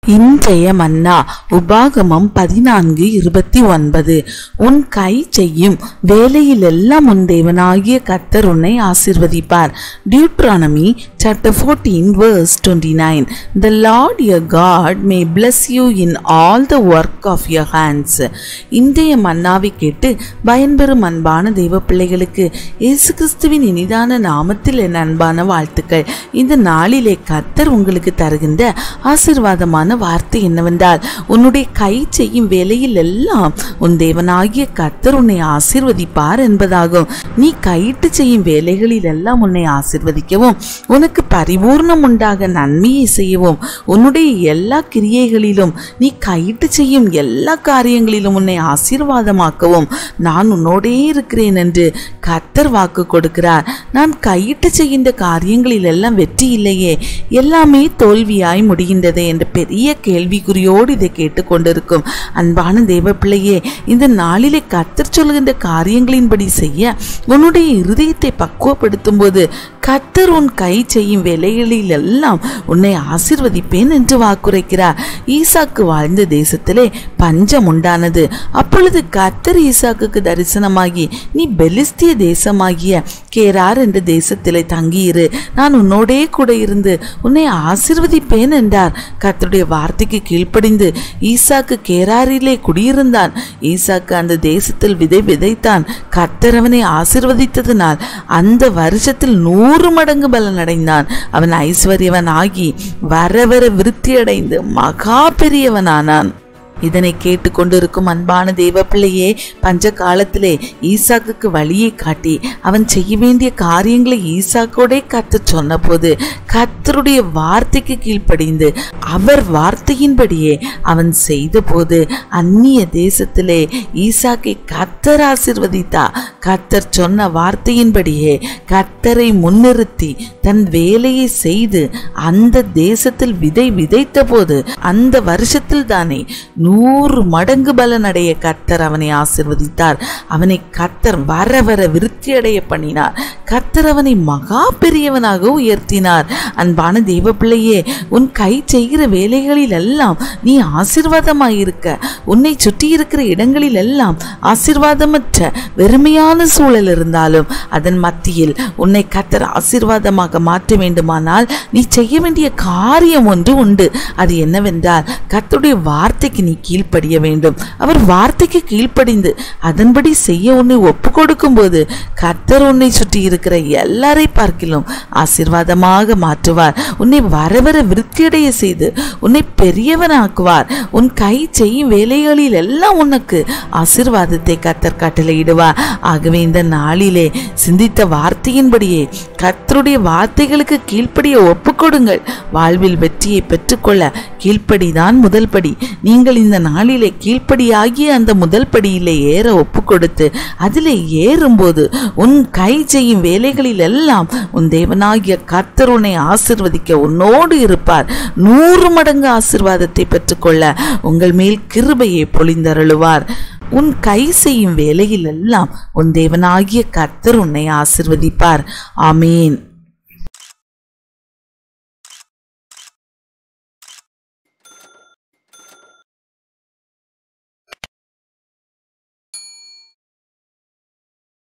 இன்றைய மன்னா உபாகமம் 14:29. உன் கை செய்யும் வேலையிலெல்லாம் உன் தேவனாகிய கர்த்தர் உன்னை ஆசீர்வதிப்பார். Deuteronomy chapter 14:29. The Lord your God may bless you in all the work of your hands. இன்றைய மன்னாவை கேட்டு பயன்பெறும் அன்பான தெய்வ பிள்ளைகளுக்கு இயேசு கிறிஸ்துவின் இனிதான நாமத்தில் என் அன்பான வாழ்த்துக்கள். இந்த நாளிலே கர்த்தர் உங்களுக்கு தருகின்ற ஆசீர்வாதமான வார்த்தை என்னவென்றால், உன்னுடைய கை செய்யும் வேலையில் எல்லாம் உன் தேவனாகிய கர்த்தர் உன்னை ஆசீர்வதிப்பார் என்பதாகும். நீ கையிட்டு செய்யும் வேலைகளில் எல்லாம் உன்னை ஆசீர்வதிக்கவும், உனக்கு பரிபூர்ணம் உண்டாக நன்மையை செய்யவும், உன்னுடைய எல்லா கிரியைகளிலும் நீ கையிட்டு செய்யும் எல்லா காரியங்களிலும் உன்னை ஆசீர்வாதமாக்கவும் நான் உன்னோடே இருக்கிறேன் என்று கர்த்தர் வாக்கு கொடுக்கிறார். நான் கையிட்டு செய்கின்ற காரியங்களில் எல்லாம் வெற்றி இல்லையே, எல்லாமே தோல்வியாய் முடிகின்றதே என்ற பெரிய கேள்விக்குறியோடு இதை கேட்டுக்கொண்டிருக்கும் அன்பான தேவ பிள்ளையே, இந்த நாளிலே கர்த்தர் சொல்கின்ற காரியங்களின்படி செய்ய உன்னுடைய இருதயத்தை பக்குவப்படுத்தும் போது கர்த்தர் உன் கை செய்யும் வேலைகளில் எல்லாம் உன்னை ஆசீர்வதிப்பேன் என்று வாக்குரைக்கிறார். ஈசாக்கு வாழ்ந்த தேசத்திலே பஞ்சம் உண்டானது. அப்பொழுது கர்த்தர் ஈசாக்குக்கு தரிசனமாகி, நீ பெலிஸ்திய தேசமாகிய கேரார் என்ற தேசத்திலே தங்கியிரு, நான் உன்னோடே கூட இருந்து உன்னை ஆசீர்வதிப்பேன் என்றார். கர்த்தருடைய வார்த்தைக்கு கீழ்ப்படிந்து ஈசாக்கு கேராரிலே குடியிருந்தான். ஈசாக்கு அந்த தேசத்தில் விதை விதைத்தான். கர்த்தர் அவனை ஆசீர்வதித்ததினால் அந்த வருஷத்தில் 100 மடங்கு பலன் அடைந்தான். அவன் ஐஸ்வர்யவன் ஆகி வர வர விருத்தியடைந்து மகா பெரியவனானான். இதனை கேட்டுக்கொண்டிருக்கும் அன்பான தேவ பிள்ளையே, பஞ்ச காலத்திலே ஈசாக்குக்கு வழியை காட்டி அவன் செய்ய வேண்டிய காரியங்களை ஈசாக்கோடே கர்த்தர் சொன்ன போது கர்த்தருடைய வார்த்தைக்கு கீழ்ப்படிந்து அவர் வார்த்தையின்படியே அவன் செய்த போது அந்நிய தேசத்திலே ஈசாக்கை கர்த்தர் ஆசீர்வதித்தார். கர்த்தர் சொன்ன வார்த்தையின்படியே கர்த்தரை முன்னிறுத்தி தன் வேலையை செய்து அந்த தேசத்தில் விதை விதைத்த போது அந்த வருஷத்தில் தானே 100 மடங்கு பலனடைய கர்த்தர் அவனை ஆசீர்வதித்தார். அவனை கர்த்தர் வர வர விருத்தியடைய பண்ணினார். கர்த்தர் அவனை மகா பெரியவனாக உயர்த்தினார். அன்பான தெய்வ பிள்ளையே, உன் கை செய்கிற வேலைகளில் எல்லாம் நீ ஆசீர்வாதமாயிருக்க, உன்னை சுற்றி இருக்கிற இடங்களில் எல்லாம் ஆசீர்வாதமற்ற வெறுமையான சூழல் இருந்தாலும் அதன் மத்தியில் உன்னை கர்த்தர் ஆசீர்வாதமாக மாற்ற வேண்டுமானால் நீ செய்ய வேண்டிய காரியம் ஒன்று உண்டு. அது என்னவென்றால், கர்த்தருடைய வார்த்தைக்கு நீ கீழ்ப்படிய வேண்டும். அவர் வார்த்தைக்கு கீழ்ப்படிந்து அதன்படி செய்ய உன்னை ஒப்பு கொடுக்கும் போது கர்த்தர் உன்னை சுற்றி இருக்கிற எல்லாரை பார்க்கிலும் ஆசீர்வாதமாக மாற்றுவார். உன்னை வர வர விருத்தியடைய செய்து உன்னை பெரியவனாக்குவார். உன் கை செய்யும் வேலைகளில் எல்லாம் உனக்கு ஆசீர்வாதத்தை கர்த்தர் கட்டளையிடுவார். ஆகவே இந்த நாளிலே சிந்தித்த வார்த்தையின்படியே கர்த்தருடைய வார்த்தைகளுக்கு கீழ்ப்படிய ஒப்பு கொடுங்கள். வாழ்வில் வெற்றியை பெற்றுக்கொள்ள கீழ்ப்படிதான் முதல் படி. நீங்கள் இந்த நாளிலே கீழ்ப்படியாகிய அந்த முதல் படியிலே ஏற ஒப்பு கொடுத்து அதிலே ஏறும்போது உன் கை செய்யும் வேலைகளில் எல்லாம் உன் தேவனாகிய கர்த்தர் உன்னை ஆசீர்வதிக்க உன்னோடு இருப்பார். 100 மடங்கு ஆசீர்வாதத்தை பெற்றுக்கொள்ள உங்கள் மேல் கிருபையை பொழிந்தருளுவார். உன் கை செய்யும் வேலையில் எல்லாம் உன் தேவனாகிய கர்த்தர் உன்னை ஆசீர்வதிப்பார். ஆமேன்.